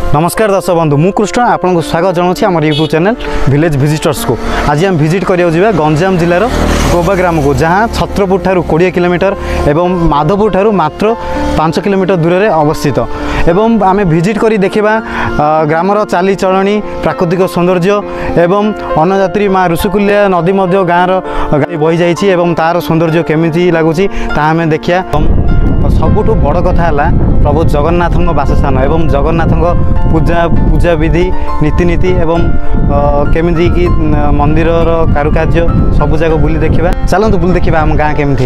नमस्कार दर्शक बंधु मु कृष्ण आपको स्वागत जनाऊँ आम यूट्यूब चैनल विलेज विजिटर्स को। आज हम विजिट करिया जावा गंजाम जिलार गोबा ग्राम को, जहाँ छत्रपुर ठारू 20 किलोमीटर एवं माधवपुर ठारू मात्र 5 किलोमीटर दूर में अवस्थित। एवं आम विजिट करी देखा ग्रामर चालीचलणी, प्राकृतिक सौंदर्य एवं अन्नदात्री माँ ऋषिकुल्या नदी गाँव बही जाइए तार सौंदर्य केमिति लगुच आम देखिया। सबुठु बड़ कथा है प्रभु जगन्नाथ बासस्थान एवं जगन्नाथ पूजा विधि नीतिनीति एवं केमिति कि मंदिर कारुकार्य सब जगह बुली देखा। चलतु बुली देखा आम गाँ केमती।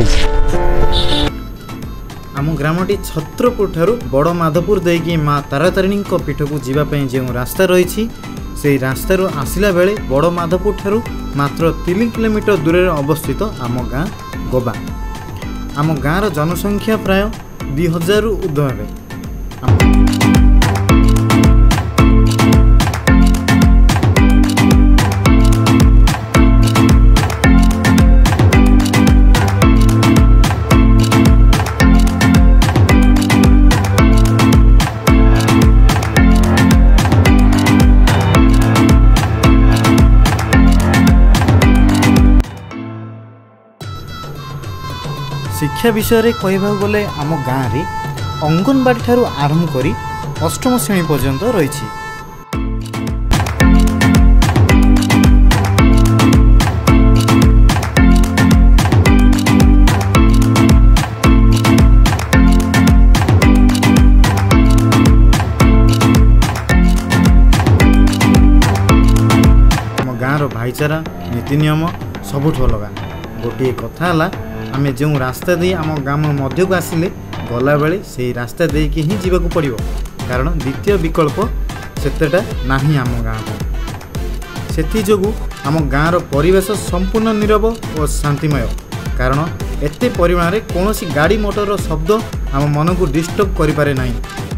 आम ग्रामटी छत्रपुर ठारू बड़ माधवपुर देकी माँ तारातारिणी पीठ को जीवाई जो रास्ता रही से रास्तार आसला बेले बड़ माधवपुर ठारू मात्र 3 किलोमीटर दूर अवस्थित आम गाँ गोबा। आम गाँर जनसंख्या प्राय 2000 ऊर्ध्व है। शिक्षा विषय में कहवाक गले आम गाँव में अंगनवाड़ी ठारू आरंभ करी 8म श्रेणी पर्यंत रही। आम गाँव भाईचारा नीति नियम सबुठ अलग। गोटे कथा है आम जो रास्ता दे आम गाँव मध्य को आसिले गला बेले से रास्ता दे कि ही जीवा पड़ो, कारण द्वितीय विकल्प सेतेटा नाही आम गाँव को। सेथि जोगु आम गाँवर परिवेश संपूर्ण नीरव और शांतिमय, कारण एते परिमाण में कौन गाड़ी मोटर शब्द आम मन को डिस्टर्ब करि पारे नाही।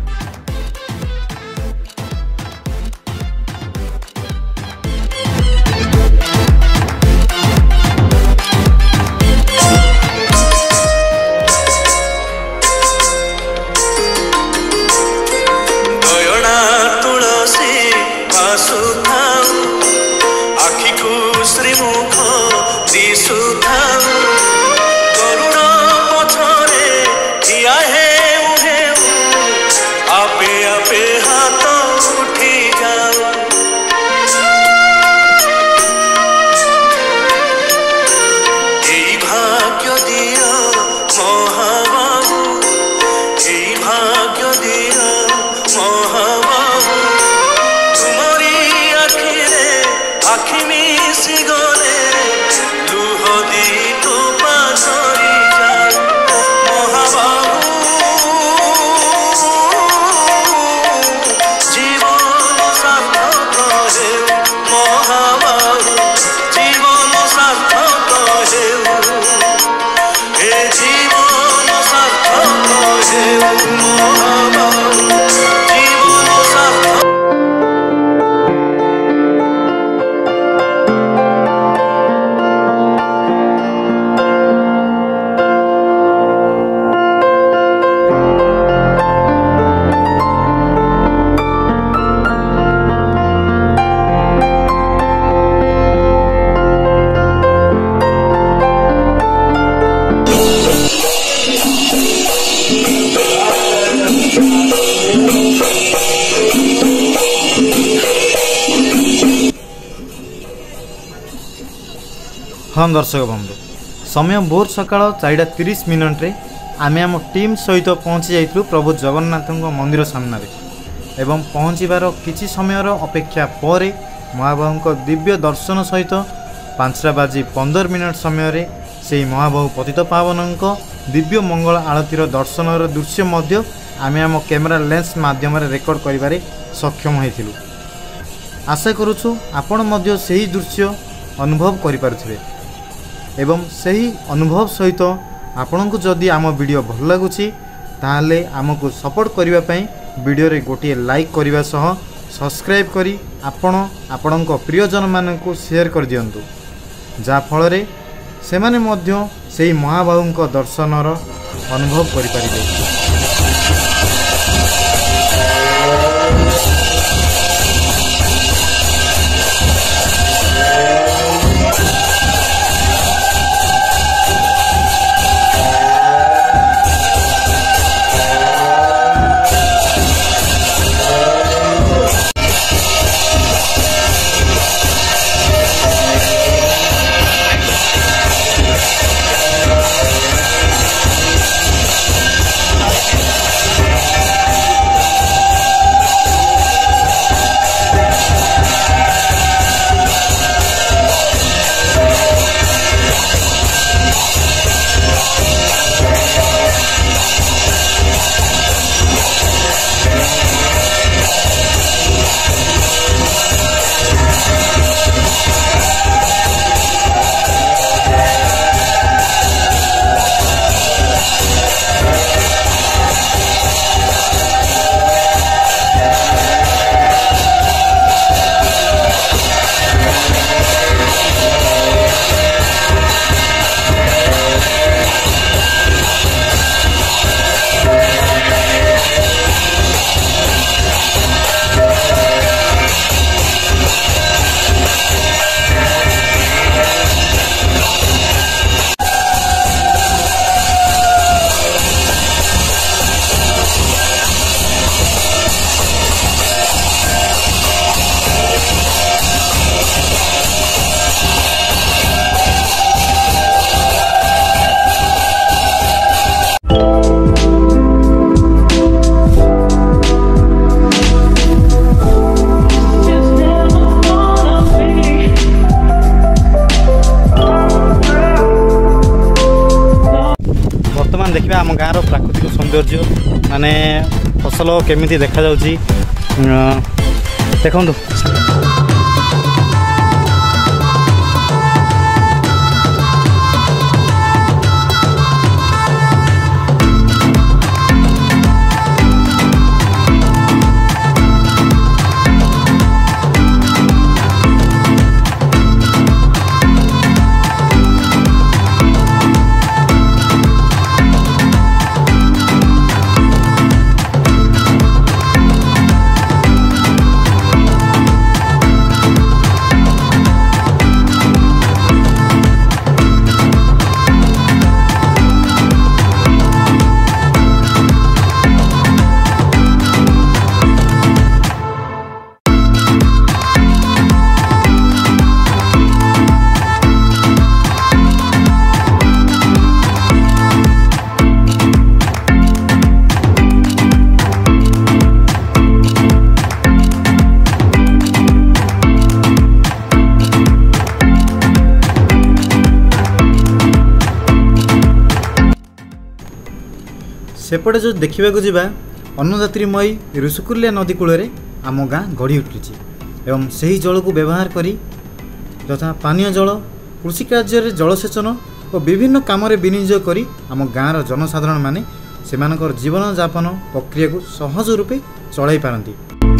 हाँ दर्शक बंधु, समय भोर सकाळ 4:30 रे आम आम टीम सहित पहुँची जाइलु प्रभु जगन्नाथ मंदिर सामने एवं पहुँचबार किछि समयर अपेक्षा पर महाबाहु दिव्य दर्शन सहित 5:15 समय से महाबाहु पतित पावन दिव्य मंगल आरतीर दर्शनर दृश्य मध्य आम आम कैमेरा लेंस माध्यम रेकर्ड करिबारे सक्षम होइथिलु। आशा करुछु आपण मध्य सही दृश्य अनुभव करिपारुथिबे एवं सही अनुभव सहित आपनको जदि आम वीडियो भल लगुछि ताहाले आमको सपोर्ट करिबा पई वीडियो रे गोटे लाइक करिबा सह सब्सक्राइब करी आपणको प्रियजन मानकु शेयर कर दियंतु, जा फल रे सेमाने मध्य सेही महाबाहुंको दर्शनर अनुभव करि पारिबे। सौंदर्य माने फसल केमिति देखा जाउची देखंतु। सेपटे जो देखा जावा अन्नदात्रीमयी ऋषिकुल्या नदी कूल आम गाँ गढ़ी उठी एवं सही जल को व्यवहार करी यथा पानीय जल कृषि कार्य जलसेचन और विभिन्न काम विनियोग करी आम गाँव जनसाधारण माने सेमानकर जीवन यापन प्रक्रिया को सहज रूपे चलाई पारती।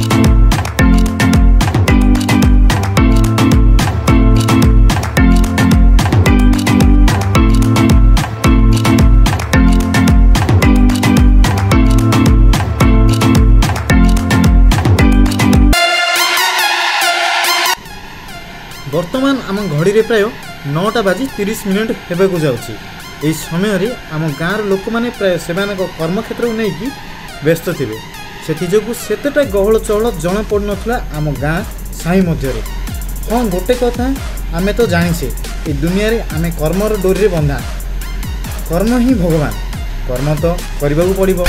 वर्तमान आम घड़ी रे प्राय 9टा बाजी 30 मिनिट हेबाकू जाउची। एही समय रे आम गाँव लोक माने प्राय सेमानक कर्मक्षेत्र को लेकिन व्यस्त थिबे सेथि जोगु सेतेटा गहळ चहळ जणा पड़ नथला आम गाँ साई मध्य रे। हाँ गोटे कथा आमे तो जानिछे ए दुनिया रे आमे कर्मर डोरी रे बंधा कर्म ही भगवान कर्म तो करबा को पड़िबो।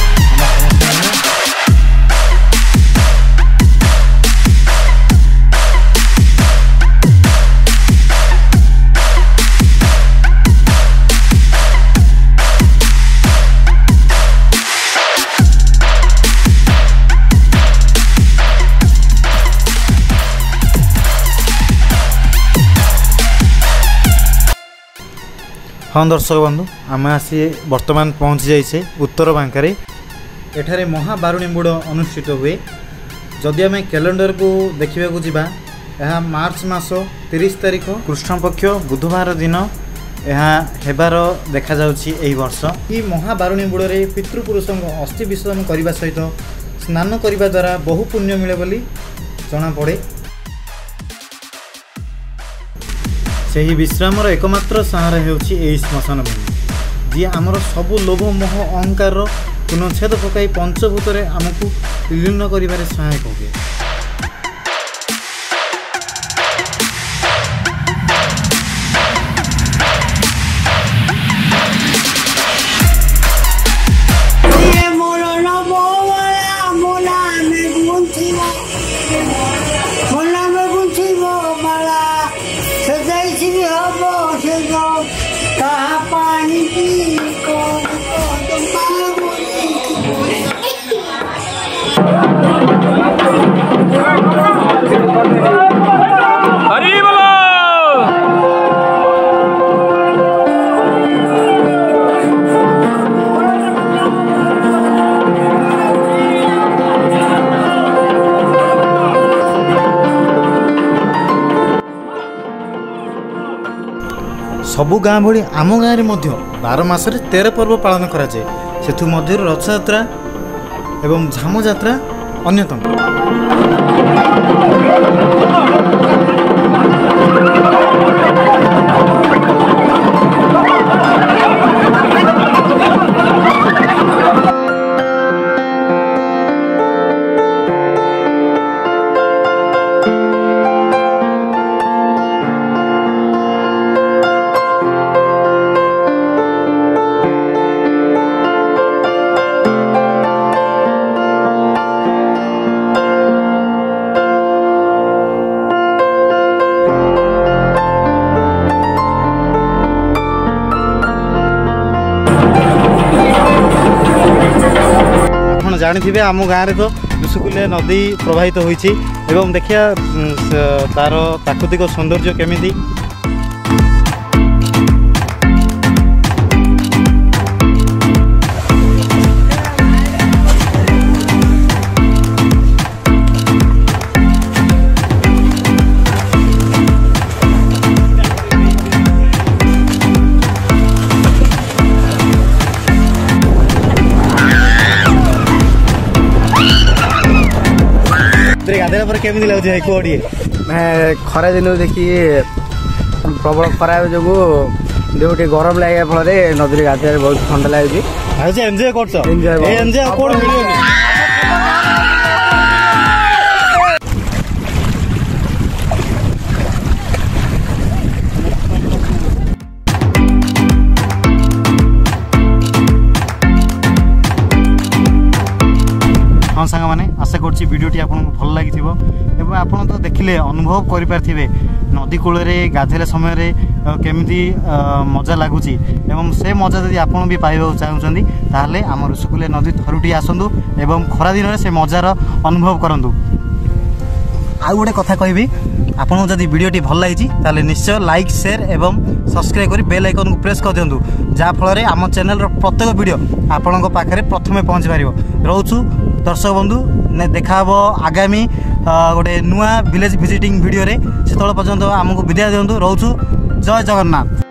हाँ दर्शक बंधु आम आसी वर्तमान पहुँची जाइए उत्तर बांकारे। एठारे महाबारुणीबुड़ अनुष्ठित हुए। जदि आम कैलेंडर को देखा जावा यह मार्च मास 30 तारिख कृष्ण पक्ष बुधवार दिन यह हेबार देखा जाउछि। एही वर्ष ई महाबारुणीबुड़े पितृपुरुषों अस्थि विसर्जन करने सहित स्नान करने द्वारा बहु पुण्य मिले बोली जना पड़े। सही विश्रामर एकमात्र सहारा हेउछि एही श्मशान भूमि जी आमर सबु लोभ मोह अहंकार पुनच्छेद पकाई पंचभूत आमको विलीन करिबारे सहायक हुए। सबु गाँ भली आम गाँव में 12 मासरे 13 पर्व पालन करा जाए। सेथु मध्य रथयात्रा एवं झाम यात्रा अन्यतम। ଜାଣିଥିବେ ଆମ ଗାଁରେ ତ ଋଷିକୂଲ୍ୟା ନଦୀ ପ୍ରବାହିତ ହୋଇଛି ଏବଂ ଦେଖିବା ତାର ପ୍ରାକୃତିକ ସୌନ୍ଦର୍ଯ୍ୟ କେମିତି। गाधेला पर केमी लगुच भाई कोड़ी खरा दिन देखिए प्रबल खरा जो देह गरम लगे फल नदी गाधे बहुत ठंडा लगे एंजॉय कर हाँ सांग मैंने आशा करुँच भिडियोटी आपको भल लगी आप तो देखिले अनुभव करें नदी कूल गाधेला समय केमी मजा लगुच से मजा जब आप भी पाइबा चाहते ताहले आम ऋषिकूल्या नदी थरुटी आसतु एवं खरा दिन से मजार अनुभव करूँ। आउ गोटे कथा कहबी आपको जब भिडियोटी भल लगी ताले निश्चय लाइक शेयर एवं सब्सक्राइब कर बेल आइकन को प्रेस कर दिंतु जहाँफल आम चैनल प्रत्येक वीडियो आपण पाखे प्रथमे पहुँच पार रोचु दर्शक बंधु देखा आगामी गोटे नुआ विलेज विजिटिंग वीडियो से पर्यंत आमको विदाय दिंतु रोचु जय जगन्नाथ।